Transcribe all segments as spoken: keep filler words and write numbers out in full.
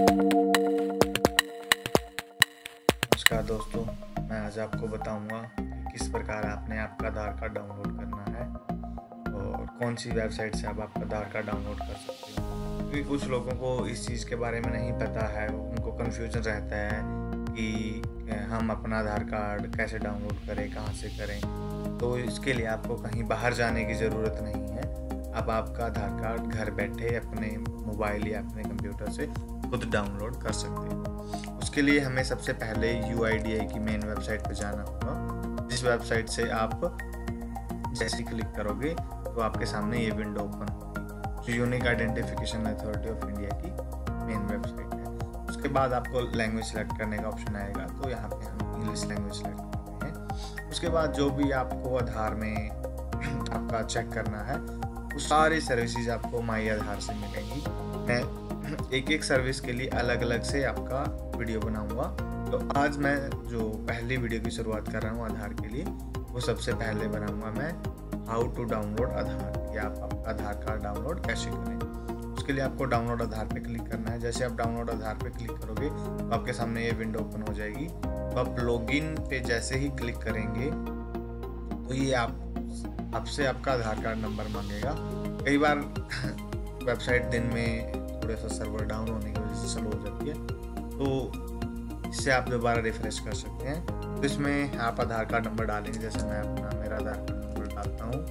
नमस्कार दोस्तों, मैं आज आपको बताऊंगा कि किस प्रकार आपने आपका आधार कार्ड डाउनलोड करना है और कौन सी वेबसाइट से आप आपका आधार कार्ड डाउनलोड कर सकते हो। क्योंकि कुछ लोगों को इस चीज़ के बारे में नहीं पता है, उनको कन्फ्यूजन रहता है कि हम अपना आधार कार्ड कैसे डाउनलोड करें, कहाँ से करें। तो इसके लिए आपको कहीं बाहर जाने की ज़रूरत नहीं है। आप आपका आधार कार्ड घर बैठे अपने मोबाइल या अपने कंप्यूटर से खुद डाउनलोड कर सकते हैं। उसके लिए हमें सबसे पहले यू आई डी आई की मेन वेबसाइट पर जाना होगा, जिस वेबसाइट से आप जैसे क्लिक करोगे तो आपके सामने ये विंडो ओपन होगी, जो unique identification authority of India की मेन वेबसाइट है। उसके बाद आपको लैंग्वेज सेलेक्ट करने का ऑप्शन आएगा, तो यहाँ पे हम इंग्लिश लैंग्वेज सेलेक्ट करते हैं। उसके बाद जो भी आपको आधार में आपका चेक करना है, वो सारी सर्विसेज आपको माई आधार से मिलेंगी। मैं एक एक सर्विस के लिए अलग अलग से आपका वीडियो बनाऊंगा। तो आज मैं जो पहली वीडियो की शुरुआत कर रहा हूँ आधार के लिए, वो सबसे पहले बनाऊंगा मैं हाउ टू डाउनलोड आधार, या आप आपका आधार कार्ड डाउनलोड कैसे करें। उसके लिए आपको डाउनलोड आधार पे क्लिक करना है। जैसे आप डाउनलोड आधार पे क्लिक करोगे तो आपके सामने ये विंडो ओपन हो जाएगी। तो आप लॉगिन पे जैसे ही क्लिक करेंगे तो ये आप आपसे आपका आधार कार्ड नंबर मांगेगा। कई बार वेबसाइट दिन में थोड़ा सा सर्वर डाउन होने की वजह से स्लो हो जाती है, तो इससे आप दोबारा रिफ्रेश कर सकते हैं। तो इसमें आप आधार कार्ड नंबर डालेंगे। जैसे मैं अपना मेरा आधार कार्ड नंबर डालता हूँ।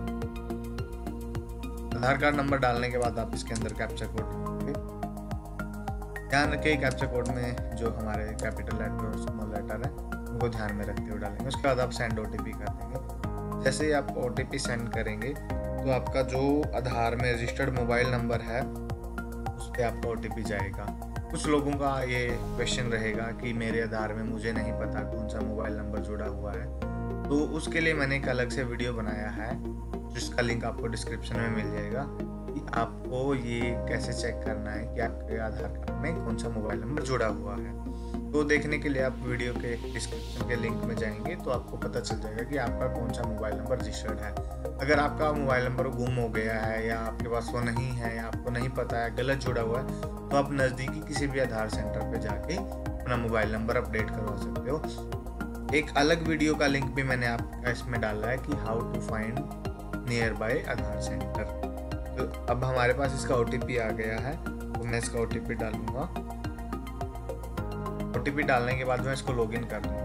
आधार कार्ड नंबर डालने के बाद आप इसके अंदर कैप्चा कोड डालेंगे। ध्यान रखिए कैप्चा कोड में जो हमारे कैपिटल लेटर और स्मॉल लेटर है उनको ध्यान में रखते हुए डालेंगे। उसके बाद आप सेंड ओ टी पी कर देंगे। जैसे ही आप ओ टी पी सेंड करेंगे तो आपका जो आधार में रजिस्टर्ड मोबाइल नंबर है उस पर आपका ओ टी पी जाएगा। कुछ लोगों का ये क्वेश्चन रहेगा कि मेरे आधार में मुझे नहीं पता कौन सा मोबाइल नंबर जुड़ा हुआ है, तो उसके लिए मैंने एक अलग से वीडियो बनाया है, जिसका लिंक आपको डिस्क्रिप्शन में मिल जाएगा, कि आपको ये कैसे चेक करना है कि आपके आधार कार्ड में कौन सा मोबाइल नंबर जुड़ा हुआ है। तो देखने के लिए आप वीडियो के डिस्क्रिप्शन के लिंक में जाएंगे तो आपको पता चल जाएगा कि आपका कौन सा मोबाइल नंबर रजिस्टर्ड है। अगर आपका मोबाइल नंबर गुम हो गया है या आपके पास वो नहीं है या आपको नहीं पता है, गलत जुड़ा हुआ है, तो आप नज़दीकी किसी भी आधार सेंटर पे जाके अपना मोबाइल नंबर अपडेट करवा सकते हो। एक अलग वीडियो का लिंक भी मैंने आपका इसमें डाला है कि how to find nearby Aadhaar centre. तो अब हमारे पास इसका ओ टी पी आ गया है, तो मैं इसका ओ टी पी डालूंगा। ओ टी पी डालने के बाद मैं इसको लॉगिन कर दूंगा।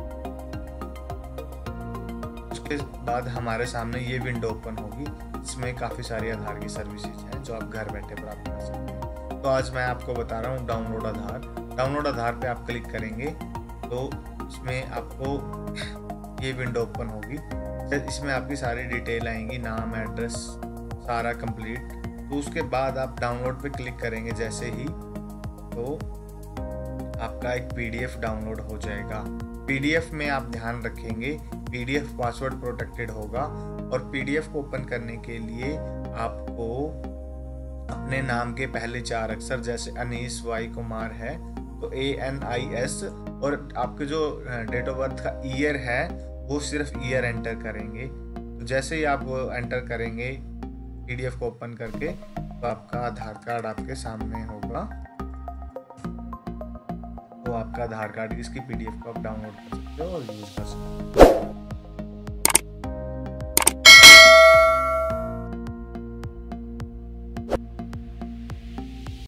उसके बाद हमारे सामने ये विंडो ओपन होगी, इसमें काफ़ी सारी आधार की सर्विसेज हैं जो आप घर बैठे प्राप्त कर सकते हैं। तो आज मैं आपको बता रहा हूँ डाउनलोड आधार। डाउनलोड आधार पे आप क्लिक करेंगे तो इसमें आपको ये विंडो ओपन होगी। इसमें आपकी सारी डिटेल आएंगी, नाम, एड्रेस, सारा कंप्लीट। तो उसके बाद आप डाउनलोड पे क्लिक करेंगे जैसे ही, तो आपका एक पी डी एफ डाउनलोड हो जाएगा। पी डी एफ में आप ध्यान रखेंगे P D F password protected होगा, और पी डी एफ को ओपन करने के लिए आपको अपने नाम के पहले चार अक्षर, जैसे अनीस वाई कुमार है तो ए एन आई एस, और आपके जो डेट ऑफ बर्थ का ईयर है वो सिर्फ ईयर एंटर करेंगे। तो जैसे ही आप एंटर करेंगे पी डी एफ को ओपन करके, तो आपका आधार कार्ड आपके सामने होगा। तो आपका आधार कार्ड की इसकी पी डी एफ को आप डाउनलोड कर सकते हो और यूज कर सकते हो।